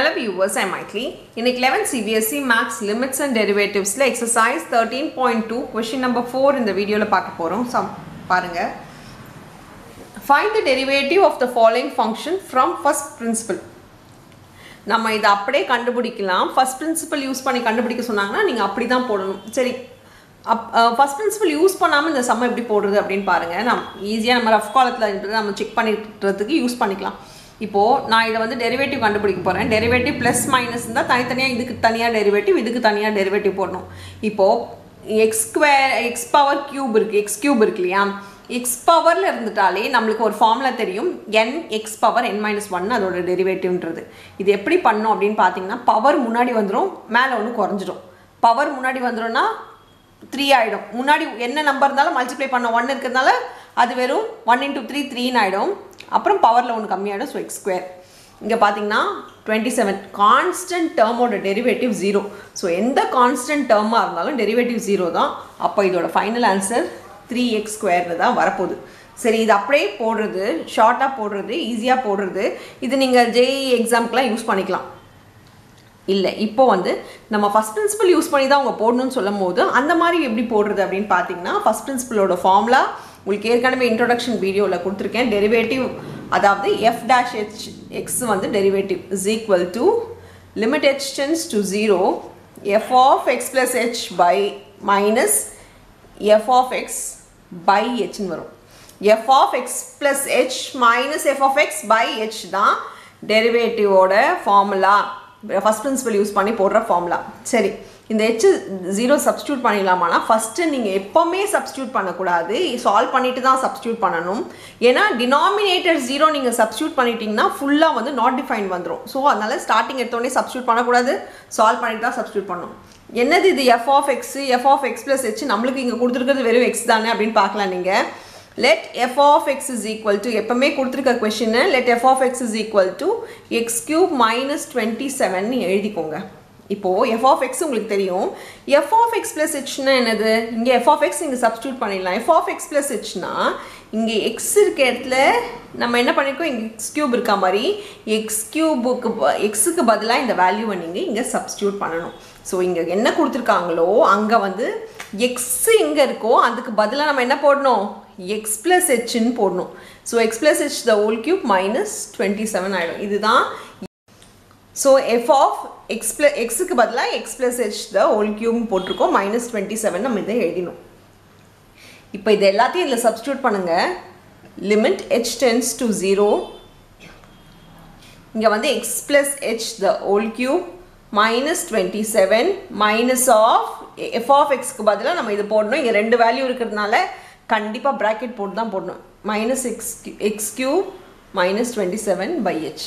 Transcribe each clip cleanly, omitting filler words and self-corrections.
Hello viewers, I am Maitli. In 11 Cbse Max Limits and Derivatives exercise 13.2 question number 4 in the video la paaka porom. Parunga. Find the derivative of the following function from first principle. நம்ம இத அப்படியே கண்டுபிடிக்கலாம். First principle use பண்ணி கண்டுபிடிக்க சொன்னாங்கன்னா நீங்க அப்படி தான் போடணும். சரி. First principle யூஸ் பண்ணாம இந்த சம் எப்படி போடுறது அப்படினு பாருங்க. நம்ம ஈஸியா நம்ம ரஃப் காலத்துல நம்ம செக் பண்ணிக்கிறதுக்கு யூஸ் பண்ணிக்கலாம். இப்போ நான் இத வந்து டெரிவேட்டிவ் கண்டுபிடிக்க போறேன். டெரிவேட்டிவ் பிளஸ் மைனஸ் இருந்தா தனித்தனியா இதுக்கு தனியா டெரிவேட்டிவ் இதுக்கு தனியா டெரிவேட்டிவ் போடணும். இப்போ x பவர் கியூப் இருக்கு. x கியூப் இருக்குலையா? x பவர்ல இருந்துட்டாலே நமக்கு ஒரு ஃபார்முலா தெரியும். n x பவர் n - 1 அதோட டெரிவேட்டிவ்ன்றது. இது எப்படி பண்ணனும் அப்படினு பாத்தீங்கன்னா பவர் முன்னாடி வந்துரும், மேல ஒன்னு குறஞ்சிரும். பவர் முன்னாடி வந்துரும்னா 3 ஆயிடும். முன்னாடி என்ன நம்பர் இருந்தாலும் மல்டிப்ளை பண்ண 1 இருக்குறதால அது வெறும் 1 * 3 3 ஆயிடும். அப்புறம் பவர்ல ஒன்னு கம்மியாயிடும். So x². இங்க பாத்தீங்கன்னா 27 கான்ஸ்டன்ட் டேர்மோட டெரிவேட்டிவ் 0. சோ எந்த கான்ஸ்டன்ட் டேர்மா இருந்தாலும் டெரிவேட்டிவ் 0 தான். அப்ப இதோட ஃபைனல் ஆன்சர் 3x² தான் வரப்போகுது. சரி, இது அப்படியே போடுறது, ஷார்ட்டா போடுறது, ஈஸியா போடுறது. இது நீங்க JEE எக்ஸாம்க்குலாம் யூஸ் பண்ணிக்கலாம். இல்ல இப்போ வந்து நம்ம ஃபர்ஸ்ட் பிரின்சிபல் யூஸ் பண்ணி தான் அவங்க போடணும்னு சொல்லும்போது அந்த மாதிரி எப்படி போடுறது அப்படினு பாத்தீங்கன்னா ஃபர்ஸ்ட் பிரின்சிபலோட ஃபார்முலா உங்களுக்கு ஏற்கனவே இன்ட்ரோடக்ஷன் வீடியோல கொடுத்திருக்கேன். டெரிவேட்டிவ் அதாவது f'(h)x வந்து derivative = limit h tends to 0 f of x plus h by minus f of x by h ன்னு வரும். f of x plus h minus f of x by h தான் derivative ஓட formula. First principle use பண்ணி போடுற formula. சரி, இந்த h 0 substitute பண்ணிடலாமானா first நீங்க எப்பவுமே சப்ஸ்டிட்யூட் பண்ண கூடாது. சால்வ் பண்ணிட்டு தான் சப்ஸ்டிட்யூட் பண்ணனும். ஏனா டினாமினேட்டர் 0 நீங்க சப்ஸ்டிட்யூட் பண்ணிட்டீங்கன்னா ஃபுல்லா வந்து நாட் டிஃபைன் வந்துரும். சோ அதனால ஸ்டார்டிங் எடுத்த உடனே சப்ஸ்டிட்யூட் பண்ண கூடாது. சால்வ் பண்ணிட்டு தான் சப்ஸ்டிட்யூட் பண்ணனும். என்னது இது f of x f of x plus h நமக்கு இங்க கொடுத்திருக்கிறது வெறும் x தானே அப்படினு பார்க்கலாம் நீங்க. Let f of x is equal to எப்பமே கொடுத்திருக்க question let f of x is equal to x³ minus 27 ன்னு எழுதிக்கோங்க. இப்போ f of x உங்களுக்கு தெரியும். f of x plus h னா என்னது? இங்க f of x இங்க சப்ஸ்டிட்யூட் பண்ணிடலாம். f of x plus h னா இங்க x இருக்க இடத்துல நம்ம என்ன பண்ணிருக்கோம், இங்க x³ இருக்க மாதிரி x க்கு பதிலா இந்த வேல்யூவை நீங்க இங்க சப்ஸ்டிட்யூட் பண்ணனும். சோ இங்க என்ன கொடுத்திருக்காங்களோ அங்க வந்து x எங்க இருக்கோ அதுக்கு பதிலா நம்ம என்ன போடணும், x plus h ன்னு போடணும். So x plus h the whole cube minus 27 ஆயிடும். இதுதான். சோ f of x க்கு பதிலா x plus h the whole cube போட்டுருக்கோம் minus 27 நம்ம இதை எழுதினோம். இப்போ இது எல்லாத்தையும் இதுல சப்ஸ்டிட்யூட் பண்ணுங்க. limit h tends to 0 இங்க வந்து x plus h the whole cube minus 27 minus of f of x க்கு பதிலா நம்ம இது போடணும். இங்க ரெண்டு வேல்யூ இருக்குறதுனால கண்டிப்பா பிராக்கெட் போட்டு தான் போடணும். minus x³ minus 27 by h.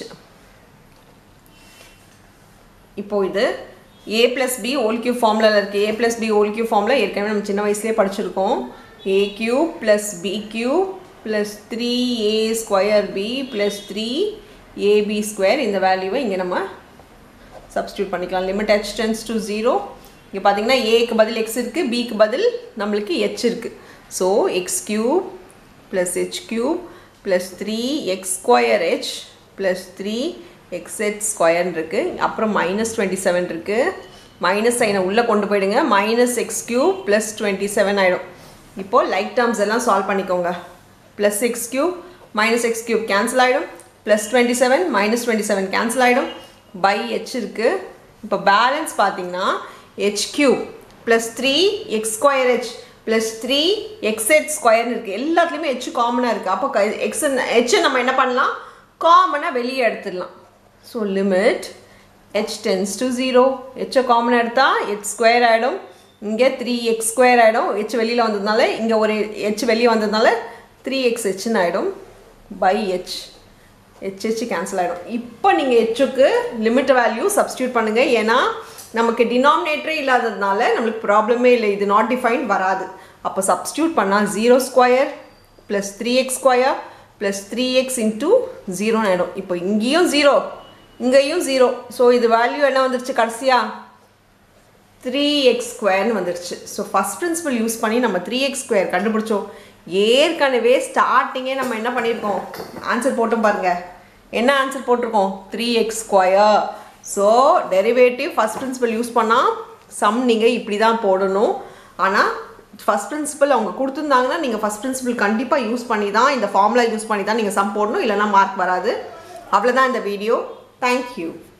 இப்போ இது a plus b whole cube ஃபார்முலால இருக்கு. a plus b whole cube formula ஏற்கனவே நம்ம சின்ன வயசுலயே படிச்சிருக்கோம். a³ plus b³ plus 3a² b plus 3ab² இந்த வேல்யூவை இங்க நம்ம சப்ஸ்டிட்யூட் பண்ணிக்கலாம். limit h tends to 0 இங்க பாத்தீங்கன்னா a க்கு பதில் x இருக்கு, b க்கு பதில் நமக்கு h இருக்கு. so x³ plus h³ plus 3x² plus 3xh² இருக்கு. அப்புறம் minus 27 இருக்கு. மைனஸ் சைனை உள்ள கொண்டு போய்டுங்க. minus x³ plus 27 ஆயிடும். இப்போ லைக் டேர்ம்ஸ் எல்லாம் சால்வ் பண்ணிக்கோங்க. plus x³ minus x³ cancel ஆயிடும். plus 27 minus 27 கேன்சல் ஆயிடும். by h இருக்கு. இப்போ பேலன்ஸ் பாத்தீங்கன்னா h³ plus 3x² plus 3xh² இருக்கு. எல்லாத்துலயுமே h காமனா இருக்கு. அப்போ h நம்ம என்ன பண்ணலாம், காமனா வெளியே எடுத்துடலாம். so limit h tends to 0 h காமனா எடுத்தா h² ஆயிடும். இங்க 3x² ஆயிடும். h வெளியில வந்ததனால இங்க ஒரு h வெளிய வந்ததனால 3xh ன்னு ஆயிடும். by h h கேன்சல் ஆயிடும். இப்போ நீங்க h க்கு லிமிட் வேல்யூ சப்ஸ்டிட்யூட் பண்ணுங்க. ஏனா நமக்கு டினாமினேட்டரே இல்லாததனால நமக்கு ப்ராப்ளமே இல்லை. இது நாட் டிஃபைன்ட் வராது. அப்ப சப்ஸ்டிட்யூட் பண்ணா 0² plus 3x² plus 3x into 0 ஆயிடும். இப்போ இங்கேயும் 0 இங்கேயும் 0. சோ இது வேல்யூ என்ன வந்துருச்சு கடைசியா 3x² ன்னு வந்துருச்சு. சோ ஃபர்ஸ்ட் பிரின்சிபல் யூஸ் பண்ணி நம்ம 3x² கண்டுபிடிச்சோம். ஏற்கனவே ஸ்டார்டிங்கே நம்ம என்ன பண்ணிருக்கோம், ஆன்சர் போட்டோம் பாருங்க. என்ன ஆன்சர் போட்டுருக்கோம், 3x² so derivative first principle use பண்ணால் சம் நீங்கள் இப்படி தான் போடணும். ஆனால் ஃபஸ்ட் பிரின்சிபல் அவங்க கொடுத்துருந்தாங்கன்னா நீங்கள் ஃபஸ்ட் பிரின்சிபல் கண்டிப்பாக யூஸ் பண்ணி தான், இந்த ஃபார்முலா யூஸ் பண்ணி தான் நீங்கள் சம் போடணும், இல்லைனா மார்க் வராது. அவ்வளோதான் இந்த வீடியோ. தேங்க்யூ.